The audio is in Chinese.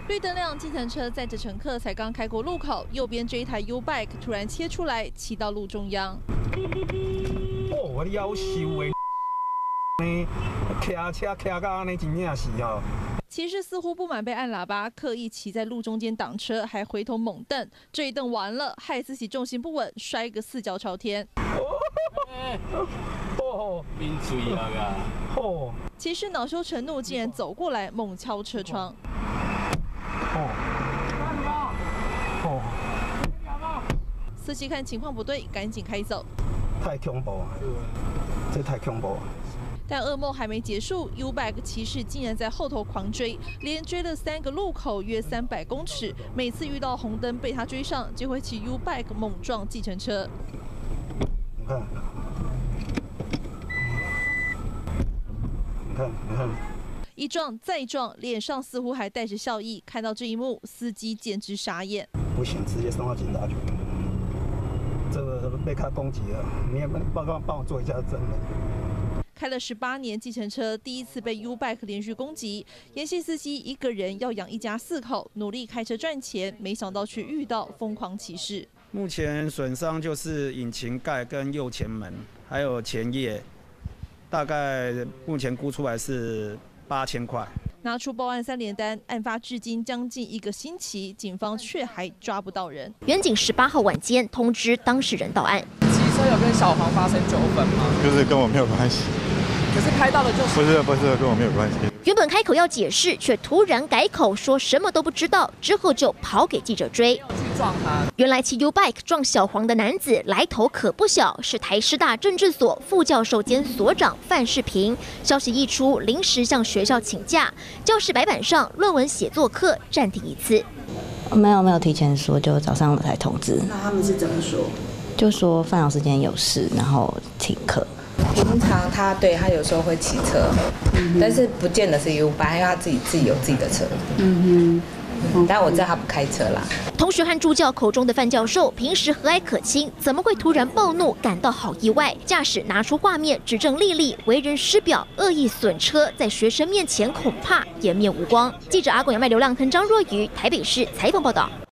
绿灯亮，计程车载着乘客才刚开过路口，右边这一台 U-Bike 突然切出来，骑到路中央。 哦，我夭寿的，骑车骑到安尼真正是哦。 骑士似乎不满被按喇叭，刻意骑在路中间挡车，还回头猛瞪。这一瞪完了，害自己重心不稳，摔个四脚朝天。 抿嘴啊！哦， 骑士恼羞成怒，竟然走过来猛敲车窗。司机看情况不对，赶紧开走。 太恐怖了，这太恐怖了。 但噩梦还没结束 ，U-Bike 骑士竟然在后头狂追，连追了3个路口，约300公尺。每次遇到红灯被他追上，就会骑 U-Bike 猛撞计程车。 你看，你看。 一撞再撞，脸上似乎还带着笑意。看到这一幕，司机简直傻眼。 不行，直接送到警察局。这个被他攻击了，你也帮我做一下证明。 开了18年计程车，第一次被 U-Bike 连续攻击。严姓司机一个人要养一家4口，努力开车赚钱，没想到却遇到疯狂骑士。 目前损伤就是引擎盖跟右前门，还有前叶，大概目前估出来是8000块。 拿出报案3连单，案发至今将近1个星期，警方却还抓不到人。 远景18号晚间通知当事人到案。 骑车有跟小黄发生纠纷吗？ 就是跟我没有关系。 可是开到的就是不是跟我没有关系。 原本开口要解释，却突然改口说什么都不知道，之后就跑给记者追。 撞他。 原来骑 U-Bike 撞小黄的男子来头可不小，是台师大政治所副教授兼所长范世平。消息一出，临时向学校请假，教室白板上论文写作课暂停1次。 没有提前说，就早上才通知。 那他们是怎么说？ 就说范老师今天有事，然后停课。 平常他有时候会骑车，但是不见得是 U-Bike，因为他自己有自己的车。但我知道他不开车啦。 同学和助教口中的范教授平时和蔼可亲，怎么会突然暴怒？感到好意外。驾驶拿出画面指证莉莉为人师表，恶意损车，在学生面前恐怕颜面无光。记者阿广杨麦流浪腾张若愚台北市采访报道。